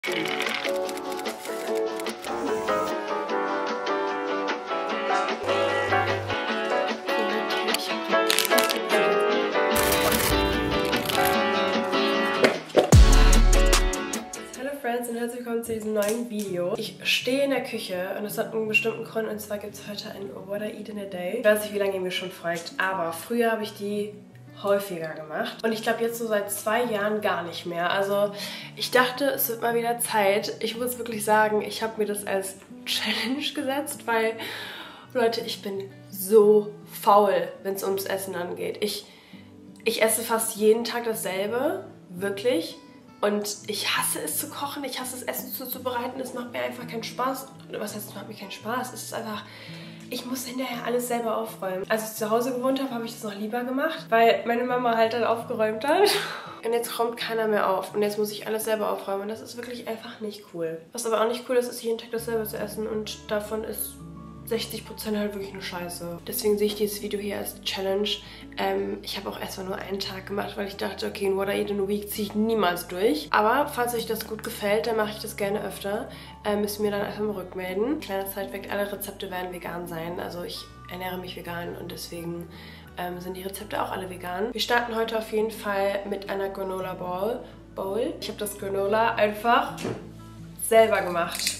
Und herzlich willkommen zu diesem neuen Video. Ich stehe in der Küche und das hat einen bestimmten Grund, und zwar gibt es heute ein What I Eat in a Day. Ich weiß nicht, wie lange ihr mir schon folgt, aber früher habe ich die häufiger gemacht und ich glaube jetzt so seit 2 Jahren gar nicht mehr. Also ich dachte, es wird mal wieder Zeit. Ich muss wirklich sagen, ich habe mir das als Challenge gesetzt, weil, Leute, ich bin so faul, wenn es ums Essen angeht. Ich esse fast jeden Tag dasselbe, wirklich. Und ich hasse es zu kochen, ich hasse es Essen zuzubereiten, es macht mir einfach keinen Spaß. Was heißt, es macht mir keinen Spaß? Es ist einfach, ich muss hinterher alles selber aufräumen. Als ich zu Hause gewohnt habe, habe ich das noch lieber gemacht, weil meine Mama halt dann aufgeräumt hat. Und jetzt räumt keiner mehr auf und jetzt muss ich alles selber aufräumen und das ist wirklich einfach nicht cool. Was aber auch nicht cool ist, ist jeden Tag dasselbe zu essen und davon ist 60% halt wirklich eine Scheiße. Deswegen sehe ich dieses Video hier als Challenge. Ich habe auch erstmal nur einen Tag gemacht, weil ich dachte, okay, ein What I Eat in a Week ziehe ich niemals durch. Aber falls euch das gut gefällt, dann mache ich das gerne öfter. Müsst ihr mir dann einfach mal rückmelden. Kleiner Sidefact, alle Rezepte werden vegan sein. Also ich ernähre mich vegan und deswegen sind die Rezepte auch alle vegan. Wir starten heute auf jeden Fall mit einer Granola Bowl. Ich habe das Granola einfach selber gemacht.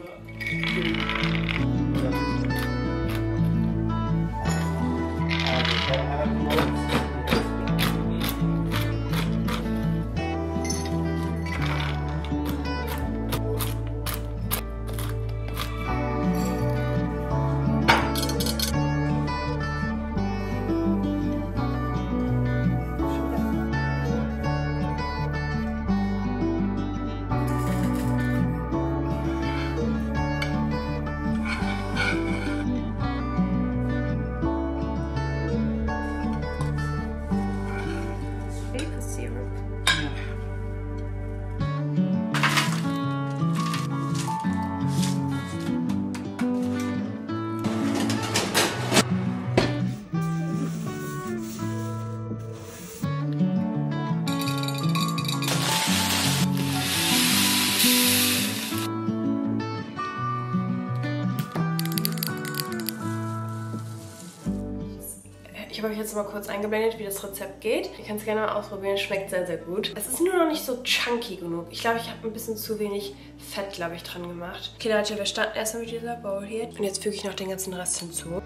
Ich habe euch jetzt mal kurz eingeblendet, wie das Rezept geht. Ihr könnt es gerne mal ausprobieren, es schmeckt sehr, sehr gut. Es ist nur noch nicht so chunky genug. Ich glaube, ich habe ein bisschen zu wenig Fett, glaube ich, dran gemacht. Okay, Leute, wir starten erstmal mit dieser Bowl hier. Und jetzt füge ich noch den ganzen Rest hinzu.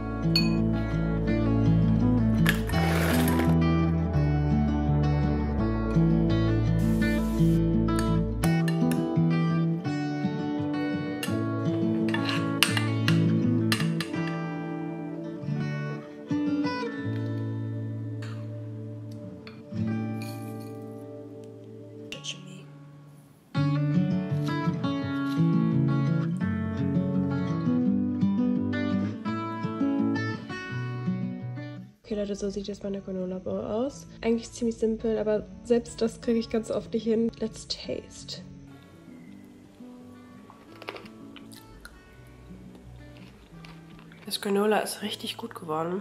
Okay, Leute, so sieht jetzt meine Granola Bowl aus. Eigentlich ziemlich simpel, aber selbst das kriege ich ganz oft nicht hin. Let's taste. Das Granola ist richtig gut geworden.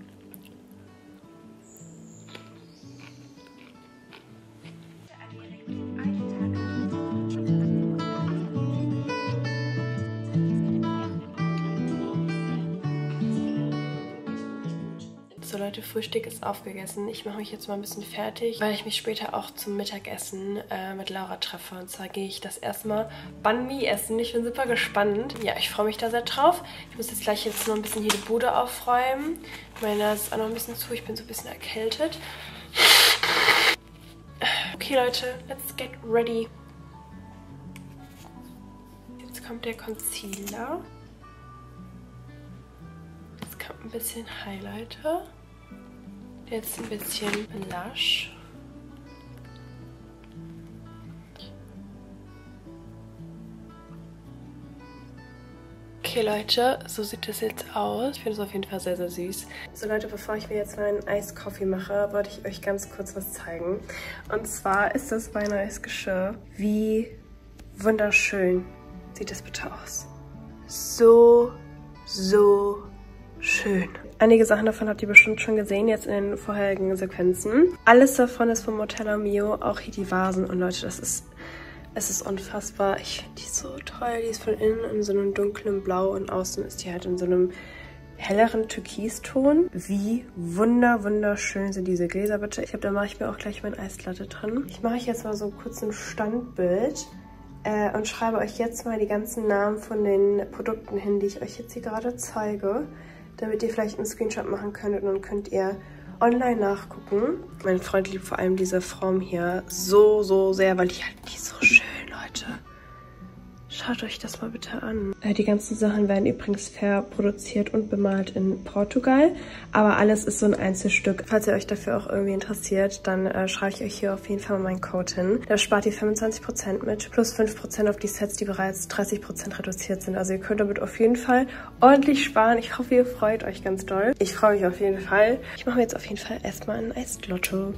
So Leute, Frühstück ist aufgegessen. Ich mache mich jetzt mal ein bisschen fertig, weil ich mich später auch zum Mittagessen mit Laura treffe. Und zwar gehe ich das erstmal Banh Mi essen. Ich bin super gespannt. Ja, ich freue mich da sehr drauf. Ich muss jetzt gleich noch ein bisschen hier die Bude aufräumen. Meine Nase ist auch noch ein bisschen zu. Ich bin so ein bisschen erkältet. Okay Leute, let's get ready. Jetzt kommt der Concealer. Jetzt kommt ein bisschen Highlighter. Jetzt ein bisschen Blush. Okay Leute, so sieht das jetzt aus. Ich finde es auf jeden Fall sehr, sehr süß. So Leute, bevor ich mir jetzt meinen Eiskaffee mache, wollte ich euch ganz kurz was zeigen. Und zwar ist das mein neues Geschirr. Wie wunderschön sieht das bitte aus. So schön. Einige Sachen davon habt ihr bestimmt schon gesehen, jetzt in den vorherigen Sequenzen. Alles davon ist vom Motello Mio, auch hier die Vasen. Und Leute, das ist Es ist unfassbar. Ich finde die so toll. Die ist von innen in so einem dunklen Blau und außen ist die halt in so einem helleren Türkiston. Wie wunderschön sind diese Gläser, bitte. Ich glaube, da mache ich mir auch gleich mein Eislatte dran. Ich mache jetzt mal so kurz ein Standbild und schreibe euch jetzt mal die ganzen Namen von den Produkten hin, die ich euch jetzt hier gerade zeige, damit ihr vielleicht einen Screenshot machen könnt und dann könnt ihr online nachgucken. Mein Freund liebt vor allem diese Form hier so sehr, weil ich halt die so schön, Leute. Schaut euch das mal bitte an. Die ganzen Sachen werden übrigens verproduziert und bemalt in Portugal. Aber alles ist so ein Einzelstück. Falls ihr euch dafür auch irgendwie interessiert, dann schreibe ich euch hier auf jeden Fall mal meinen Code hin. Da spart ihr 25% mit, plus 5% auf die Sets, die bereits 30% reduziert sind. Also ihr könnt damit auf jeden Fall ordentlich sparen. Ich hoffe, ihr freut euch ganz doll. Ich freue mich auf jeden Fall. Ich mache mir jetzt auf jeden Fall erstmal ein Eislotto.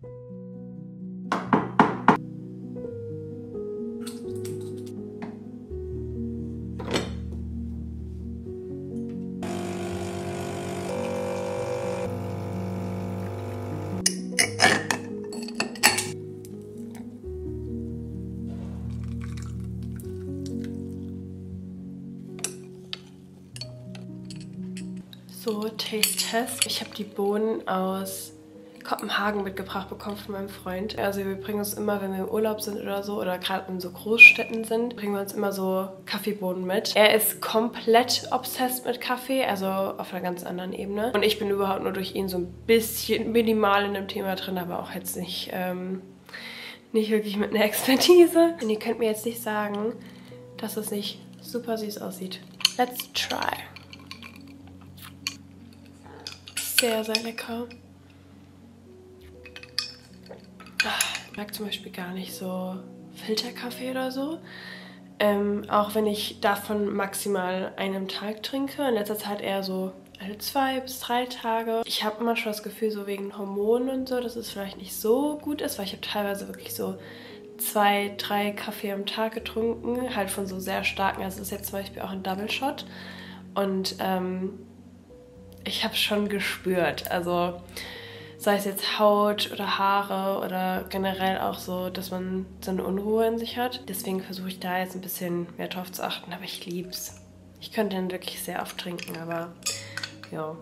So, Taste Test. Ich habe die Bohnen aus Kopenhagen mitgebracht bekommen von meinem Freund. Also wir bringen uns immer, wenn wir im Urlaub sind oder so, oder gerade in so Großstädten sind, bringen wir uns immer so Kaffeebohnen mit. Er ist komplett obsessed mit Kaffee, also auf einer ganz anderen Ebene. Und ich bin überhaupt nur durch ihn so ein bisschen minimal in dem Thema drin, aber auch jetzt nicht wirklich mit einer Expertise. Und ihr könnt mir jetzt nicht sagen, dass es nicht super süß aussieht. Let's try. Sehr lecker. Ich mag zum Beispiel gar nicht so Filterkaffee oder so. Auch wenn ich davon maximal einen am Tag trinke. In letzter Zeit eher so alle 2 bis 3 Tage. Ich habe manchmal das Gefühl, so wegen Hormonen und so, dass es vielleicht nicht so gut ist, weil ich habe teilweise wirklich so 2, 3 Kaffee am Tag getrunken. Halt von so sehr starken. Also das ist jetzt zum Beispiel auch ein Double Shot. Und ich habe es schon gespürt, also sei es jetzt Haut oder Haare oder generell auch so, dass man so eine Unruhe in sich hat. Deswegen versuche ich da jetzt ein bisschen mehr drauf zu achten, aber ich lieb's. Ich könnte den wirklich sehr oft trinken, aber ja.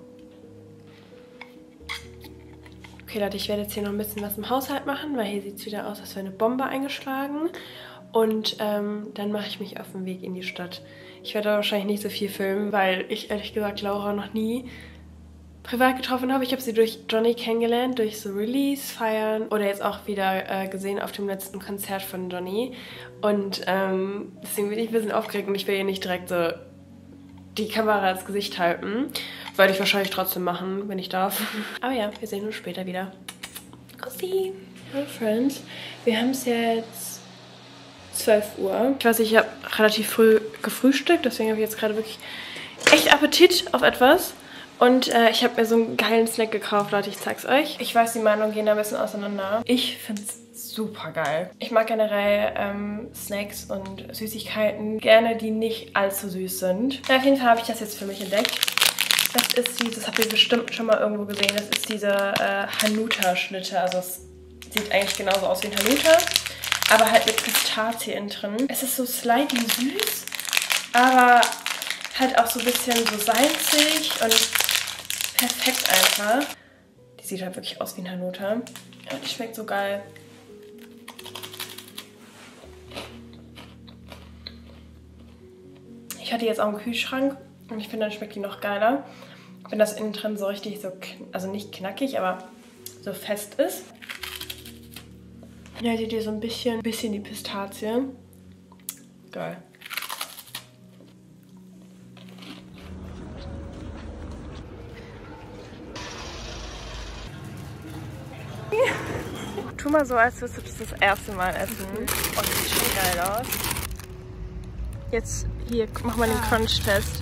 Okay Leute, ich werde jetzt hier noch ein bisschen was im Haushalt machen, weil hier sieht es wieder aus, als wäre eine Bombe eingeschlagen. Und dann mache ich mich auf den Weg in die Stadt. Ich werde wahrscheinlich nicht so viel filmen, weil ich ehrlich gesagt Laura noch nie privat getroffen habe. Ich habe sie durch Johnny kennengelernt, durch so Release-Feiern oder jetzt auch wieder gesehen auf dem letzten Konzert von Johnny. Und deswegen bin ich ein bisschen aufgeregt und ich will ihr nicht direkt so die Kamera ins Gesicht halten. Werde ich wahrscheinlich trotzdem machen, wenn ich darf. Aber ja, wir sehen uns später wieder. Kussi! Hallo Friends, wir haben es jetzt 12 Uhr. Ich weiß, ich habe relativ früh gefrühstückt, deswegen habe ich jetzt gerade wirklich echt Appetit auf etwas. Und ich habe mir so einen geilen Snack gekauft, Leute, ich zeig's euch. Ich weiß, die Meinungen gehen da ein bisschen auseinander. Ich finde es super geil. Ich mag generell Snacks und Süßigkeiten gerne, die nicht allzu süß sind. Ja, auf jeden Fall habe ich das jetzt für mich entdeckt. Das ist dieses, habt ihr bestimmt schon mal irgendwo gesehen, das ist diese Hanuta-Schnitte. Also es sieht eigentlich genauso aus wie ein Hanuta, aber halt mit Pistazie innen drin. Es ist so slightly süß, aber halt auch so ein bisschen so salzig und perfekt einfach. Die sieht halt wirklich aus wie ein Hanuta. Und die schmeckt so geil. Ich hatte die jetzt auch im Kühlschrank und ich finde, dann schmeckt die noch geiler. Wenn das innen drin so richtig so, also nicht knackig, aber so fest ist. Ja, seht ihr so ein bisschen die Pistazie. Geil. Tu mal so, als würdest du das erste Mal essen. Oh, das sieht schon geil aus. Jetzt hier, mach mal den Crunch-Test.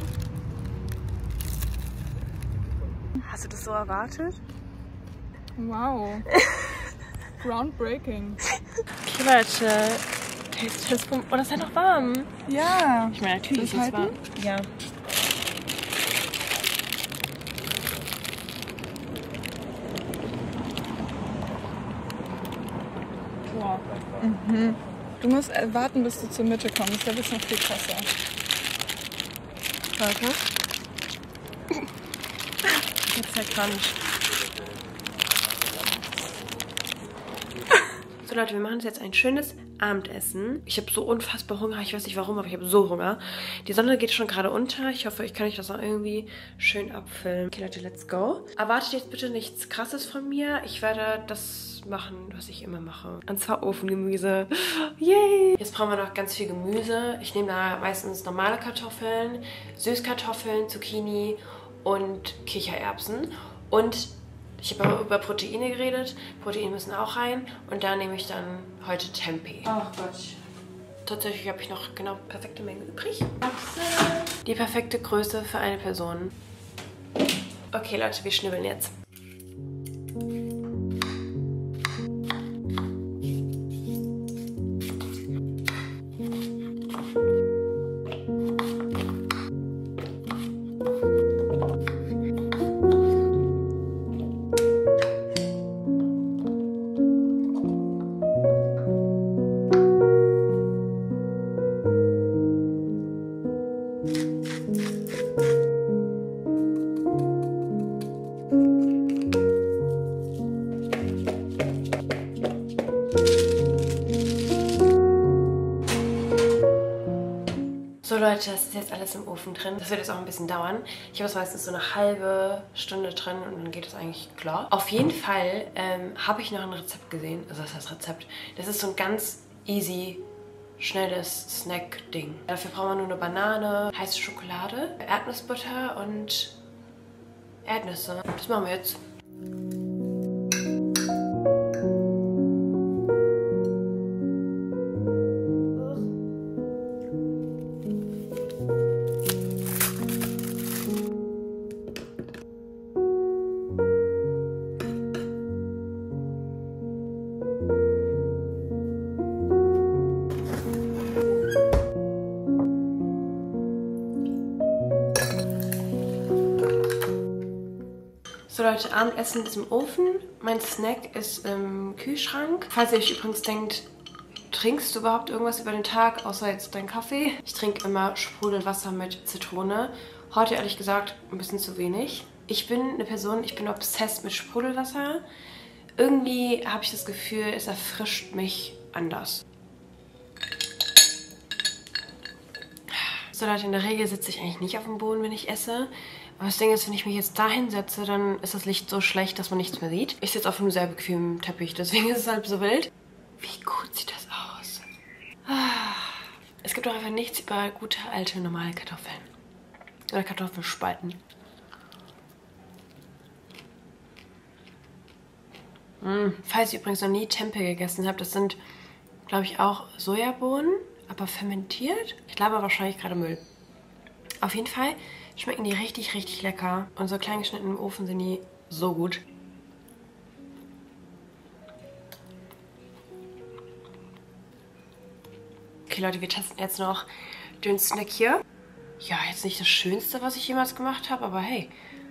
Hast du das so erwartet? Wow. Groundbreaking. Okay, Leute. Taste-Test. Oh, das ist ja noch warm. Ja. Ich meine, natürlich ist es warm. Ja. Mhm. Du musst warten, bis du zur Mitte kommst. Da wird es noch viel krasser. Warte. Jetzt der Crunch. So Leute, wir machen uns jetzt ein schönes Abendessen. Ich habe so unfassbar Hunger. Ich weiß nicht warum, aber ich habe so Hunger. Die Sonne geht schon gerade unter. Ich hoffe, ich kann euch das auch irgendwie schön abfilmen. Okay Leute, let's go. Erwartet jetzt bitte nichts Krasses von mir. Ich werde das machen, was ich immer mache. Und zwar Ofengemüse. Yay! Jetzt brauchen wir noch ganz viel Gemüse. Ich nehme da meistens normale Kartoffeln, Süßkartoffeln, Zucchini und Kichererbsen. Und ich habe auch über Proteine geredet. Proteine müssen auch rein. Und da nehme ich dann heute Tempeh. Oh Gott. Tatsächlich habe ich noch genau perfekte Menge übrig. Die perfekte Größe für eine Person. Okay Leute, wir schnibbeln jetzt. So Leute, das ist jetzt alles im Ofen drin. Das wird jetzt auch ein bisschen dauern. Ich habe es meistens so eine halbe Stunde drin und dann geht es eigentlich klar. Auf jeden Fall habe ich noch ein Rezept gesehen. Also das heißt Rezept. Das ist so ein ganz easy, schnelles Snack-Ding. Dafür brauchen wir nur eine Banane, heiße Schokolade, Erdnussbutter und Erdnüsse. Das machen wir jetzt. So Leute, Abendessen ist im Ofen. Mein Snack ist im Kühlschrank. Falls ihr euch übrigens denkt, trinkst du überhaupt irgendwas über den Tag, außer jetzt deinen Kaffee? Ich trinke immer Sprudelwasser mit Zitrone. Heute ehrlich gesagt ein bisschen zu wenig. Ich bin eine Person, ich bin obsessed mit Sprudelwasser. Irgendwie habe ich das Gefühl, es erfrischt mich anders. So Leute, in der Regel sitze ich eigentlich nicht auf dem Boden, wenn ich esse. Aber das Ding ist, wenn ich mich jetzt da hinsetze, dann ist das Licht so schlecht, dass man nichts mehr sieht. Ich sitze auf einem sehr bequemen Teppich, deswegen ist es halb so wild. Wie gut sieht das aus? Es gibt doch einfach nichts über gute, alte, normale Kartoffeln. Oder Kartoffelspalten. Falls ihr übrigens noch nie Tempeh gegessen habt, das sind, glaube ich, auch Sojabohnen, aber fermentiert. Ich laber wahrscheinlich gerade Müll. Auf jeden Fall schmecken die richtig, richtig lecker. Und so klein geschnitten im Ofen sind die so gut. Okay Leute, wir testen jetzt noch den Snack hier. Ja, jetzt nicht das Schönste, was ich jemals gemacht habe, aber hey.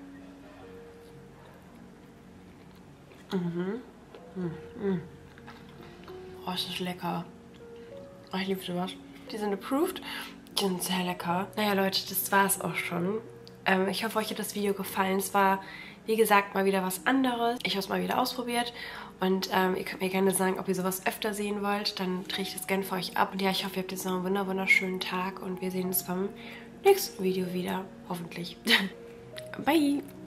Oh, ist das lecker. Oh, ich liebe sowas. Die sind approved. Die sind sehr lecker. Naja Leute, das war es auch schon. Ich hoffe, euch hat das Video gefallen. Es war, wie gesagt, mal wieder was anderes. Ich habe es mal wieder ausprobiert. Und ihr könnt mir gerne sagen, ob ihr sowas öfter sehen wollt. Dann drehe ich das gerne für euch ab. Und ja, ich hoffe, ihr habt jetzt noch einen wunderschönen Tag. Und wir sehen uns beim nächsten Video wieder. Hoffentlich. Bye!